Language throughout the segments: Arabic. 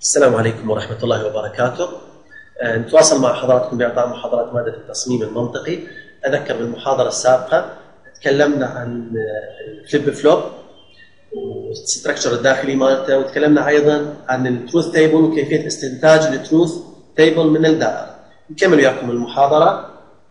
السلام عليكم ورحمة الله وبركاته. نتواصل مع حضراتكم بإعطاء محاضرات مادة التصميم المنطقي. أذكر بالمحاضرة السابقة تكلمنا عن الفليب فلوب والستركشر الداخلي مالته، وتكلمنا أيضا عن التروث تيبل وكيفية استنتاج التروث تيبل من الدائرة. نكمل وياكم المحاضرة.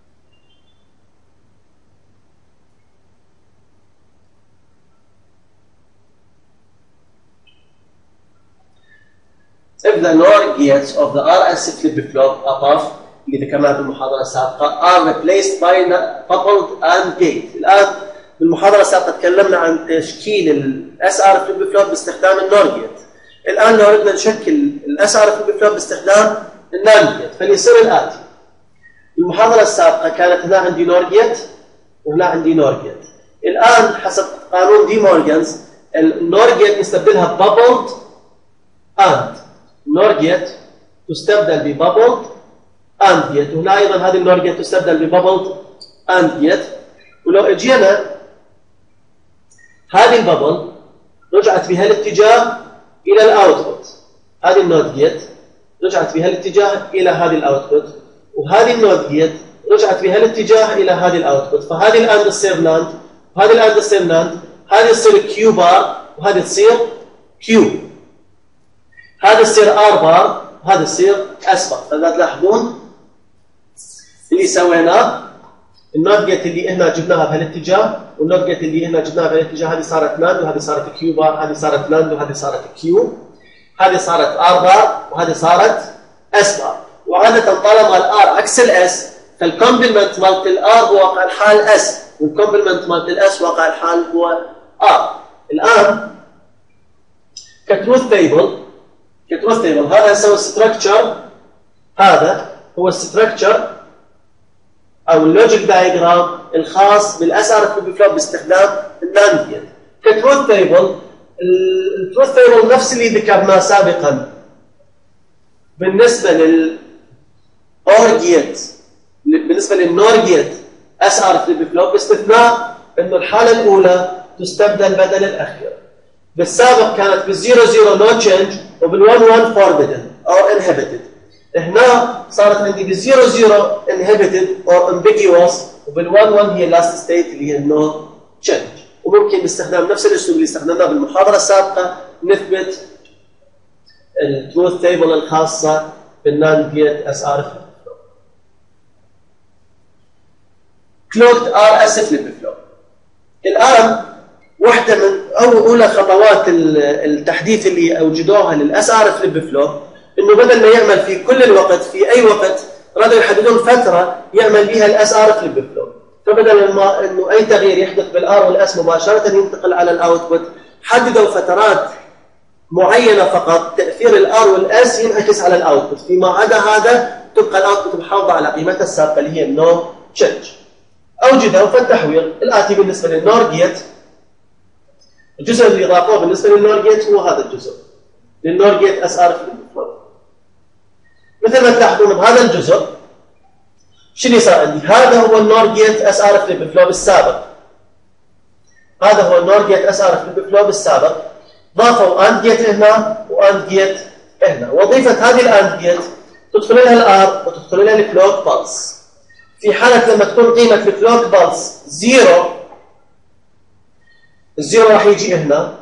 If the NOR gates of the RS flip-flop above اللي ذكرناها بالمحاضرة السابقة are replaced by coupled AND gate. الآن بالمحاضرة السابقة تكلمنا عن تشكيل ال SR flip-flop باستخدام الNOR gate. الآن لو أردنا نشكل ال SR flip-flop باستخدام الNAND gate فليصير الآتي. بالمحاضرة السابقة كانت هنا عندي NOR gate وهنا عندي NOR gate. الآن حسب قانون دي مورغانز الNOR gate نستبدلها coupled AND. NOR gate تستبدل ببابلد AND gate، وهنا أيضا هذه الNOR gate تستبدل ببابلد AND gate. ولو اجينا هذه البابل رجعت بها الاتجاه إلى الأوتبوت، هذه النود جيت رجعت بها الاتجاه إلى هذه الأوتبوت، وهذه النود جيت رجعت بها الاتجاه إلى هذه الأوتبوت، فهذه الآن تصير ناند وهذه الآن تصير ناند، هذه تصير كيو بار وهذه تصير كيو، هذا تصير ار بار وهذا تصير اس بار. فإذا تلاحظون اللي سويناه النود جيت اللي هنا جبناها بهالاتجاه والنود جيت اللي هنا جبناها بهالاتجاه، هذه صارت ناند وهذه صارت كيو بار، هذه صارت ناند وهذه صارت كيو، هذه صارت ار بار وهذه صارت اس بار. وعادة طالما الار عكس الاس فالكومبلمنت مالت الار هو واقع الحال اس، والكومبلمنت مالت الاس واقع الحال هو ار. الان كتروث تيبل هذا يسوي ستراكشر، هذا هو الستراكشر او اللوجيك دايجرام الخاص بالاس ار فليب فلوب باستخدام الناند جيت. كتروث تيبل التروث تيبل نفس اللي ذكرناه سابقا بالنسبه للاور جيت، بالنسبه للنور جيت اس ار فليب فلوب، باستثناء انه الحاله الاولى تستبدل بدل الاخيره. بالسابق كانت بالزيرو زيرو نو تشينج وبال1 1 فوربيدن او انهبيتد. هنا صارت عندي بالزيرو زيرو انهبيتد او امبيجيوس، وبال1 1 هي لاست ستيت اللي هي النو تشينج. وممكن باستخدام نفس الاسلوب اللي استخدمناه بالمحاضره السابقه نثبت التروث تيبل الخاصه بالناند جيت اس ار فليب فلوب. كلوكد ار اس فليب فلوب. الان واحده من اولى خطوات التحديث اللي اوجدوها للاس ار فليب فلوب انه بدل ما يعمل في كل الوقت في اي وقت رادوا يحددون فتره يعمل بها الاس ار فليب فلوب. فبدل ما انه اي تغيير يحدث بالار والاس مباشره ينتقل على الاوتبوت، حددوا فترات معينه فقط تاثير الار والاس ينعكس على الاوتبوت، فيما عدا هذا تبقى الاوتبوت محافظه على قيمتها السابقه اللي هي النو تشينج. اوجدوا في التحويل الاتي بالنسبه للنور جيت. الجزء اللي اضافوه بالنسبه للنور جيت هو هذا الجزء للنور جيت اس ار فليب فلوب. مثل ما تلاحظون بهذا الجزء شو اللي صار عندي؟ هذا هو النور جيت اس ار فليب فلوب السابق، هذا هو النور جيت اس ار فليب فلوب السابق. ضافوا اند جيت هنا واند جيت هنا. وظيفه هذه الاند جيت تدخل لها الار وتدخل لها الكلوك بالس. في حاله لما تكون قيمه الكلوك بالس زيرو، الزيرو راح يجي هنا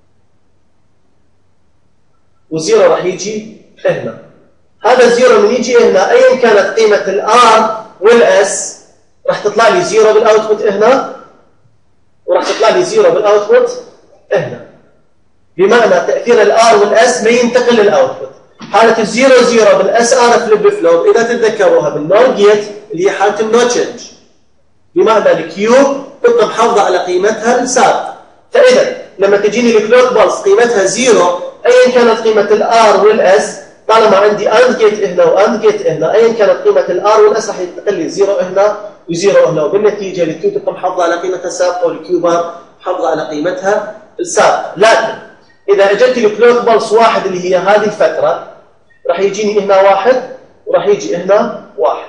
والزيرو راح يجي هنا. هذا الزيرو من يجي هنا ايا كانت قيمه الار والاس راح تطلع لي زيرو بالاوتبوت هنا وراح تطلع لي زيرو بالاوتبوت هنا، بمعنى تاثير الار والاس ما ينتقل للاوتبوت. حاله الزيرو زيرو بالاس ار فليب فلوب اذا تتذكروها بالنور جيت اللي هي حاله النو تشينج، بمعنى الكيو تبقى محافظه على قيمتها السابقه. فاذا لما تجيني الكلوك بالس قيمتها زيرو ايا كانت قيمه الار والاس، طالما عندي اند جيت هنا واند جيت هنا ايا كانت قيمه الار والاس راح ينتقل لي زيرو هنا وزيرو هنا، وبالنتيجه الكيو تبقى محافظه على قيمتها السابقه والكيو بار محافظه على قيمتها السابقه. لكن اذا اجت لي كلوك بالس واحد اللي هي هذه الفتره راح يجيني هنا واحد وراح يجي هنا واحد،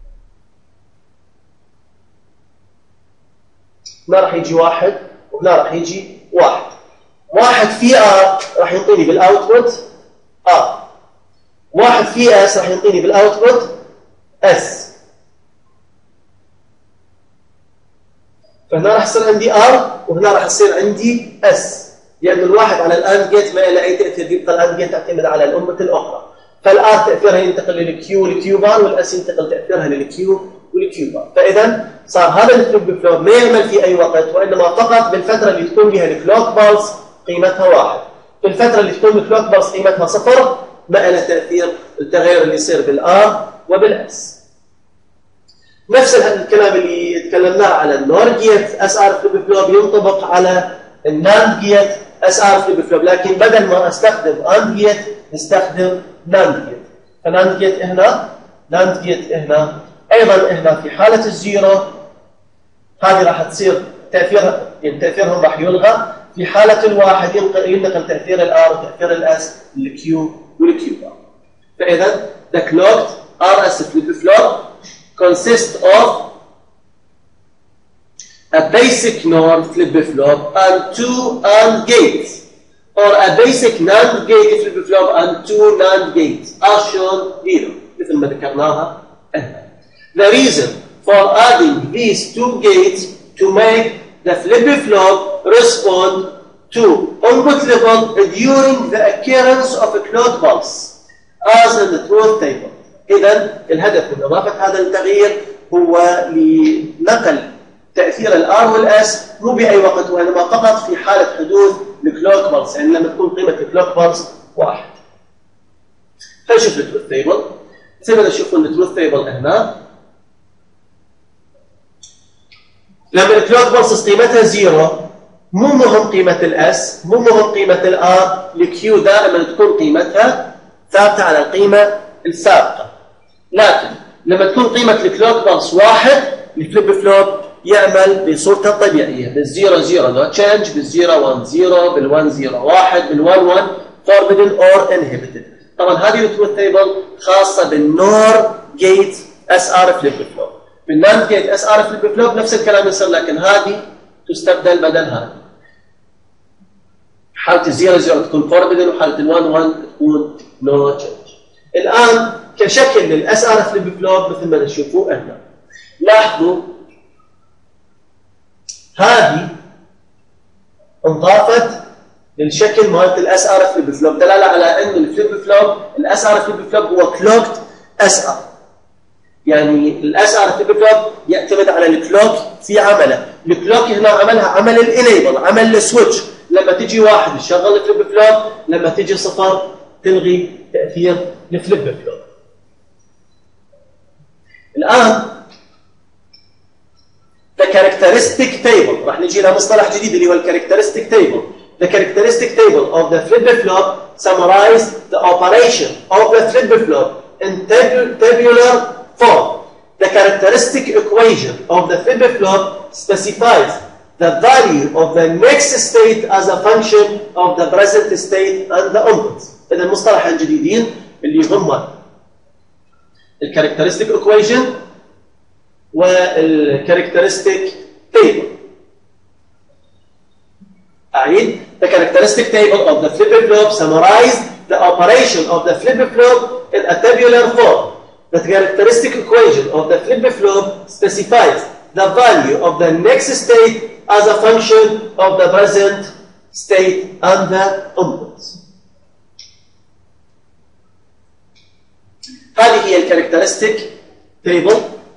هنا راح يجي واحد وهنا راح يجي واحد. واحد في ار راح يعطيني بالاوتبوت ار، واحد في اس راح يعطيني بالاوتبوت اس، فهنا راح يصير عندي ار وهنا راح يصير عندي اس، لأن الواحد على الآند جيت ما له أي تأثير، يبقى الآند جيت تعتمد على الأنبوت الأخرى، فالآر تأثيرها ينتقل للكيو والكيو بار، والأس ينتقل تأثيرها للكيو والكيو بار. فإذا صار هذا الفليب فلوب ما يعمل في أي وقت، وإنما فقط بالفترة اللي تكون بها الكلوك بالز قيمتها 1. في الفترة اللي تكون الكلوك بالز قيمتها 0 ما له تأثير التغير اللي يصير بالآر وبالأس. نفس الكلام اللي تكلمناه على النور جيت اس ار فليب فلوب ينطبق على الناند جيت اس ار فليب فلوب، لكن بدل ما استخدم اند جيت نستخدم ناند جيت. فناند جيت هنا، ناند جيت هنا، ايضا هنا في حاله الزيرو هذه راح تصير تاثيرها، يعني تاثيرهم راح يلغى. في حاله الواحد ينتقل تاثير الار وتاثير الاس للكيو والكيو بار. فاذا the clocked RS flip flop consists of a basic NOR flip-flop and 2 AND gates, or a basic NAND gate flip-flop and 2 NAND gates are shown here مثل ما ذكرناها هنا. The reason for adding these 2 gates to make the flip-flop respond to input level during the occurrence of a clock pulse as in the truth table. إذا الهدف من إضافة هذا التغيير هو لنقل تأثير الآر والأس مو بأي وقت، وإنما فقط في حالة حدوث الكلوك بالز، يعني لما تكون قيمة الكلوك بالز 1. خلينا نشوف التروث تيبل. زي ما تشوفون التروث تيبل هنا، لما الكلوك بالز قيمتها 0 مو مهم قيمة الأس، مو مهم قيمة الآر، الكيو دائما تكون قيمتها ثابتة على القيمة السابقة. لكن لما تكون قيمة الكلوك بالز 1 الفليب فلوب يعمل بصورته الطبيعية، بالزيرو 0 no change، بالزيرو 1 0، بال1 0 1، بال1 1 forbidden or inhibited. طبعا هذه التروث تيبل خاصة بالنور جيت اس ار فليب فلوب. بالناند جيت اس ار فليب فلوب نفس الكلام يصير، لكن هذه تستبدل بدل هذه. حالة الزيرو 0 تكون forbidden وحالة ال1 1 تكون no change. الآن كشكل للاس ار فليب فلوب مثل ما تشوفوا هنا، لاحظوا هذه انضافت للشكل مالت الاس ار فليب فلوب، دلاله على ان الفليب فلوب الاس ار فليب فلوب هو كلوكد اس ار، يعني الاس ار فليب فلوب يعتمد على الكلوك في عمله. الكلوك هنا عملها عمل الانيبل، عمل السويتش، لما تجي 1 تشغل الفليب فلوب، لما تجي 0 تلغي تاثير الفليب فلوب. الآن the characteristic table راح نجي لها مصطلح جديد اللي هو الكاركترستيك تيبل. The characteristic table of the flip-flop summarize the operation of the flip-flop in tabular form. The characteristic equation of the flip-flop specifies the value of the next state as a function of the present state and the inputs. إذا المصطلحين جديدين اللي هم الكاركترستيك equation والكاركترستيك تيبل. أعيد. The characteristic table of the flip-flop summarized the operation of the flip-flop in a tabular form. The characteristic equation of the flip-flop specifies the value of the next state as a function of the present state and the inputs. هذه هي الكاركترستيك تيبل.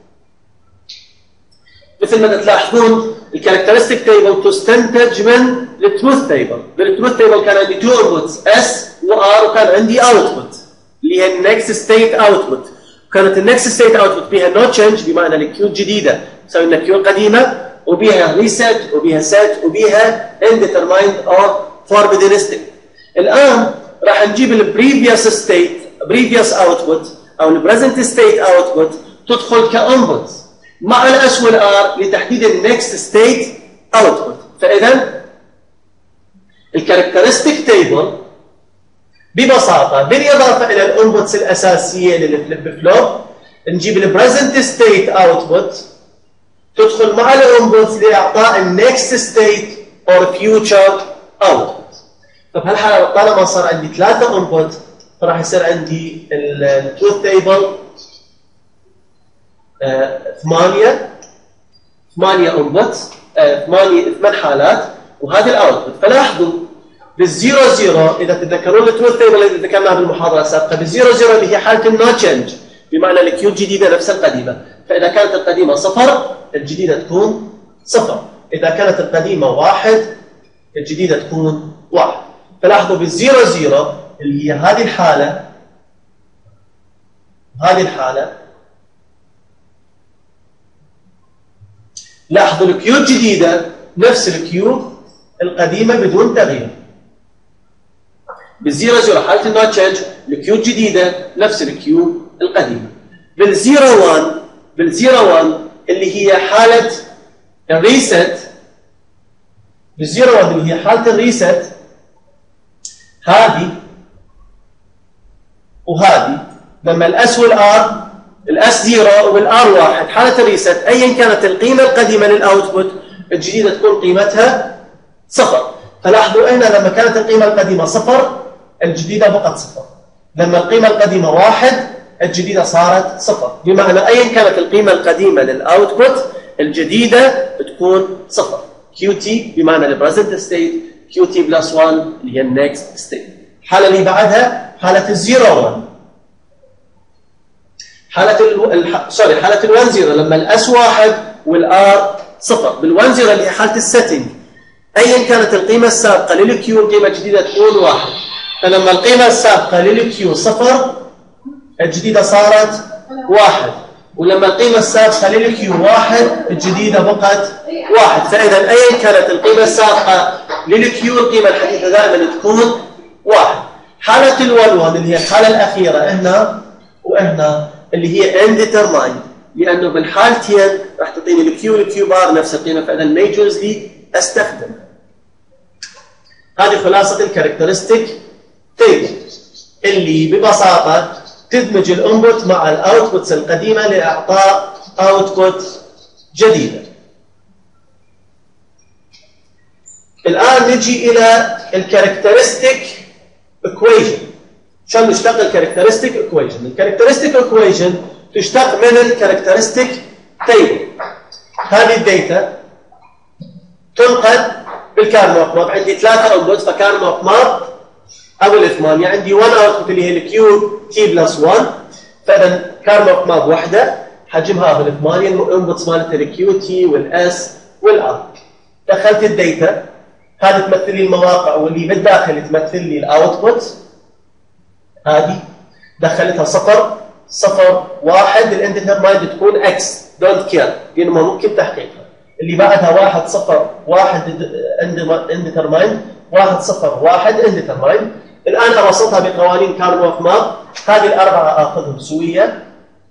مثل ما تلاحظون الكاركترستيك تيبل تستنتج من التروث تيبل. بالتروث تيبل كان عندي 2 انبوتس اس وار، وكان عندي اوتبوت اللي هي النكست ستيت اوتبوت. كانت النكست ستيت اوتبوت بها نو تشينج، بمعنى الكيو الجديده تساوي لنا كيو القديمه، وبها ريسيت وبها سيت وبها انديترمايند او فوربيدنستيك. الان راح نجيب البريفيوس ستيت، بريفيوس اوتبوت او البريزنت ستيت اوتبوت تدخل كانبوت مع الاس والار لتحديد النكست ستيت اوتبوت. فاذا الكاركترستيك تيبل ببساطه بالاضافه الى الانبوتس الاساسيه للفليب فلوب نجيب البريزنت ستيت اوتبوت تدخل مع الانبوتس لاعطاء النكست ستيت اور فيوتشر اوتبوت. طب هالحاله طالما صار عندي 3 انبوت فراح يصير عندي التروث تيبل 8 انبوتس، 8 حالات، وهذه الاوتبوت. فلاحظوا بالزيرو زيرو، اذا تتذكرون التروث تيبل اللي ذكرناها بالمحاضره السابقه، بالزيرو زيرو اللي هي حاله النو تشينج، بمعنى الكيو الجديده نفس القديمه. فاذا كانت القديمه 0 الجديده تكون 0، اذا كانت القديمه 1 الجديده تكون 1. فلاحظوا بالزيرو زيرو اللي هي هذه الحاله لاحظوا الكيو الجديده نفس الكيو القديمه بدون تغيير. بالزيرو زيرو حاله النوت تشينج، الكيو الجديده نفس الكيو القديمه. بالزيرو 1 اللي هي حاله الريست، بالزيرو 1 اللي هي حاله الريست، هذه وهذه لما الاس والار، الاس 0 والار 1 حاله الريست، ايا كانت القيمه القديمه للاوتبوت الجديده تكون قيمتها 0. فلاحظوا هنا لما كانت القيمه القديمه 0 الجديده بقت 0، لما القيمه القديمه 1 الجديده صارت 0، بمعنى ايا كانت القيمه القديمه للاوتبوت الجديده بتكون 0. كيو تي بمعنى البريزنت ستيت، كيو تي بلس 1 اللي هي النكست ستيت. الحاله اللي بعدها حاله الزيرو 1، حاله ال1 0 لما الاس 1 والار 0. بال1 0 اللي هي حاله السيتنج، ايا كانت القيمه السابقه للكيو القيمه الجديده تكون 1. فلما القيمه السابقه للكيو 0 الجديده صارت 1، ولما القيمه السابقه للكيو 1 الجديده بقت 1. فاذا ايا كانت القيمه السابقه للكيو القيمه الحديثه دائما تكون 1. حاله ال1 1 اللي هي الحاله الاخيره هنا وهنا اللي هي indetermined، لانه بالحالتين راح تعطيني الكيو بار نفس القيمه، فاذا ما يجوز لي استخدم. هذه خلاصه الكاركترستيك تيبل اللي ببساطه تدمج الانبوت مع الاوتبوتس القديمه لاعطاء اوتبوت جديده. الان نجي الى الكاركترستيك ايكويشن. عشان نشتق الكاركترستيك ايكويشن، الكاركترستيك ايكويشن تشتق من الكاركترستيك تيبل. هذه الداتا تنقل بالكارنوف ماب، عندي 3 انبوت فكارنوف ماب او ال8 عندي 1 اوتبوت اللي هي الكيو تي بلس 1، فاذا كارنوف ماب وحده حجمها بال8 الانبوتس مالتها الكيو تي والاس والار. دخلت الداتا، هذه تمثل لي المواقع واللي بالداخل تمثل لي الاوتبوت. هذه دخلتها 0 0 1 الانديترمايند تكون اكس دونت كير لانه ما ممكن تحقيقها. اللي بعدها 1 0 1 انديترمايند 1 0 1 انديترمايند. الان ارصدها بقوانين كارنوف ماب. هذه الاربعه اخذهم سويه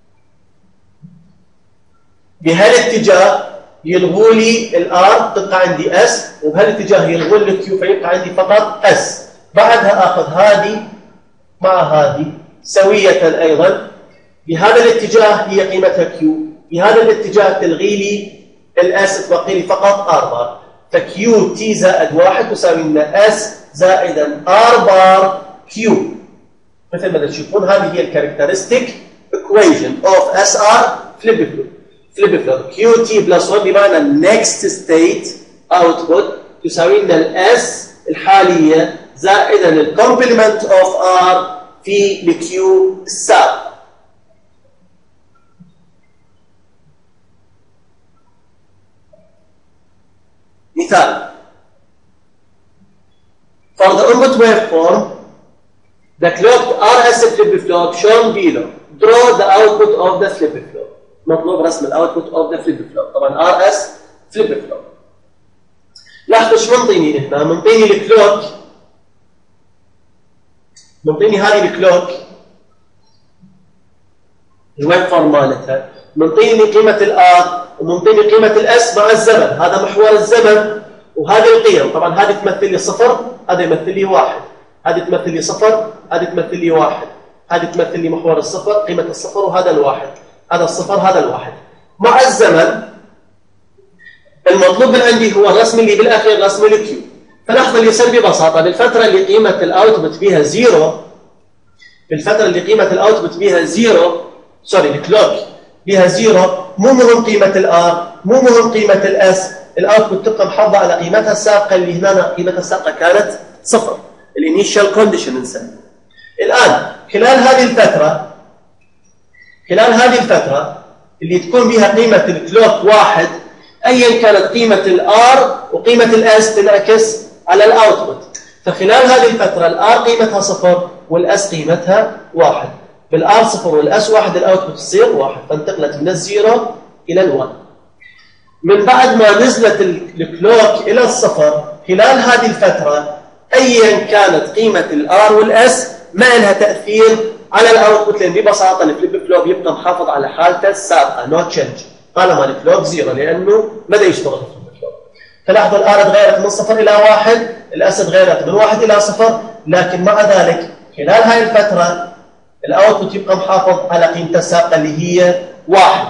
بهالاتجاه يلغوا لي الار تبقى عندي اس، وبهالاتجاه يلغوا لي الكيو فيبقى عندي فقط اس. بعدها اخذ هذه مع هذه سويه ايضا، بهذا الاتجاه هي قيمتها كيو، بهذا الاتجاه تلغي لي الاس تبقي لي فقط ار بار. فكيو تي زائد 1 تساوي لنا اس زائدا ار بار كيو. مثل ما تشوفون هذه هي الكاركترستيك ايكويشن اوف اس ار فليب فلوب. كيو تي بلس 1 بمعنى next state output تساوي لنا الاس الحاليه زائدا الكومبلمنت اوف ار في الكيو السابق. مثال for the input waveform the clocked RS flip-flop shown below. Draw the output of the flip-flop. مطلوب رسم الاوتبوت اوف ذا flip-flop. طبعا RS flip-flop. لاحظوا ايش منطيني هنا؟ منطيني الكلوك، منطيني هذه الكلوك الويف فورم مالتها، منطيني قيمه الار ومنطيني قيمه الاس مع الزمن. هذا محور الزمن وهذه القيم. طبعا هذه تمثل لي صفر، هذا يمثل لي 1، هذه تمثل لي 0، هذه تمثل لي 1، هذه تمثل لي محور الصفر قيمه الصفر، وهذا الواحد، هذا الصفر هذا الواحد. مع الزمن المطلوب من عندي هو الرسم اللي بالاخير رسم الكيو. فلاحظ اللي يصير ببساطه بالفتره اللي قيمه الاوتبوت فيها 0 بالفتره اللي قيمه الاوتبوت بها زيرو، الكلوك بها زيرو، مو مهم قيمه الار، مو مهم قيمه الاس، الاوتبوت تبقى محافظه على قيمتها السابقه اللي هنا قيمتها السابقه كانت صفر، الانيشال كونديشن نسميه. الان خلال هذه الفتره اللي تكون بها قيمه الكلوك واحد، ايا كانت قيمه الار وقيمه الاس تنعكس على الاوتبوت. فخلال هذه الفتره الار قيمتها صفر والاس قيمتها واحد. بالار صفر والاس واحد الاوتبوت تصير واحد، فانتقلت من الزيرو الى الواحد. من بعد ما نزلت الكلوك الى الصفر خلال هذه الفتره ايا كانت قيمه الار والاس ما لها تاثير على الاوتبوت، لان ببساطه الفليب فلوب يبقى محافظ على حالته السابقه نو تشينج طالما الكلوك زيرو، لانه بدا يشتغل الفليب فلوب. فلاحظوا الار تغيرت من صفر الى واحد، الاس تغيرت من واحد الى صفر، لكن مع ذلك خلال هاي الفتره الاوتبوت يبقى محافظ على قيمته السابقه اللي هي واحد.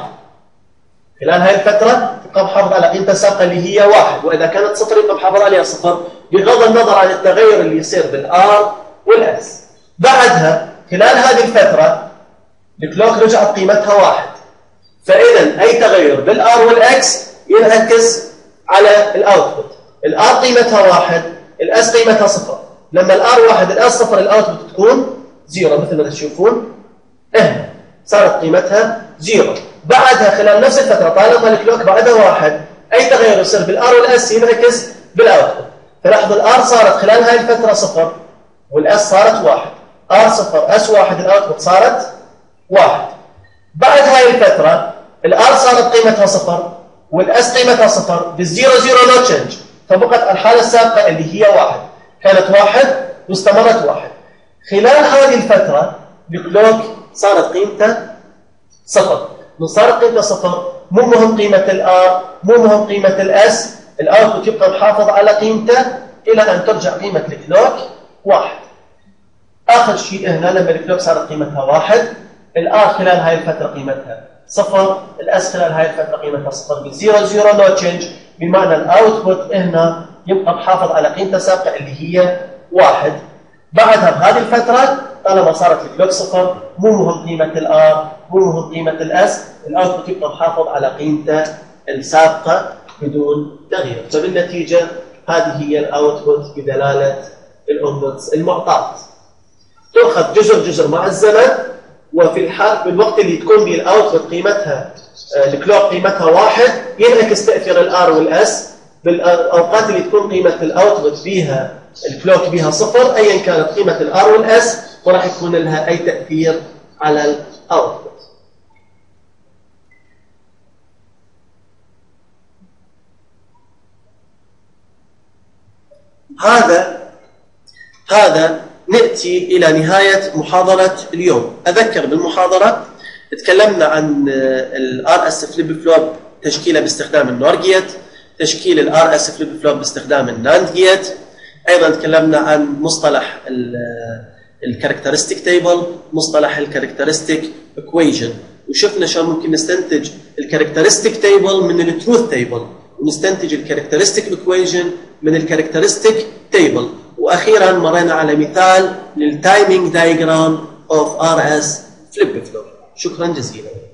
خلال هاي الفتره تبقى محافظ على قيمته السابقه اللي هي واحد، واذا كانت صفر يبقى محافظ عليها صفر بغض النظر عن التغير اللي يصير بالار والاس. بعدها خلال هذه الفتره الكلوك رجعت قيمتها واحد، فاذا اي تغير بالار والاكس ينعكس على الاوتبوت. الار قيمتها واحد، الاس قيمتها صفر. لما الار واحد الاس صفر الاوتبوت تكون زيرو مثل ما تشوفون هنا صارت قيمتها زيرو. بعدها خلال نفس الفتره طالما الكلوك بعدها واحد اي تغير يصير بالار والاس ينعكس بالاوتبوت. فلاحظوا الار صارت خلال هاي الفتره صفر والاس صارت واحد، ار صفر اس واحد الاوتبوت صارت واحد. بعد هاي الفتره الار صارت قيمتها صفر والاس قيمتها صفر، بالزيرو زيرو نو تشينج، فبقت الحاله السابقه اللي هي واحد، كانت واحد واستمرت واحد. خلال هذه الفتره الكلوك صارت قيمته صفر، من صارت قيمته صفر مو مهم قيمه الار، مو مهم قيمه الاس، الاوتبوت يبقى محافظ على قيمته الى ان ترجع قيمه الكلوك واحد. اخر شيء هنا لما الكلوك صارت قيمتها واحد، الار خلال هاي الفتره قيمتها صفر، الاس خلال هاي الفتره قيمتها صفر، بالزيرو زيرو نو تشينج، بمعنى الاوتبوت هنا يبقى محافظ على قيمته السابقه اللي هي واحد. بعدها بهذه الفتره طالما صارت الكلوك صفر مو مهم قيمه الار، مو مهم قيمه الاس، الاوتبوت يبقى محافظ على قيمته السابقه بدون تغيير. فبالنتيجه هذه هي الاوتبوت بدلاله الانبوتس المعطاه. تؤخذ جزر مع الزمن، وفي الحال بالوقت اللي تكون به الاوتبوت قيمتها الكلوك قيمتها واحد ينعكس تاثير الار والاس. بالاوقات اللي تكون قيمه الاوتبوت بها الكلوك بها صفر ايا كانت قيمه الار والاس وراح يكون لها اي تاثير على الاوتبوت. هذا نأتي إلى نهاية محاضرة اليوم. أذكر بالمحاضرة تكلمنا عن الRS فليب فلوب تشكيله باستخدام النور جيت، تشكيل الRS فليب فلوب باستخدام الناند جيت، أيضا تكلمنا عن مصطلح الكاركترستيك تيبل، مصطلح الكاركترستيك ايكويشن، وشفنا شلون ممكن نستنتج الكاركترستيك تيبل من التروث تيبل، ونستنتج الكاركترستيك ايكويشن من الكاركترستيك تيبل. واخيرا مرينا على مثال للتايمينج دايجرام اوف RS فليب فلوب. شكرا جزيلا.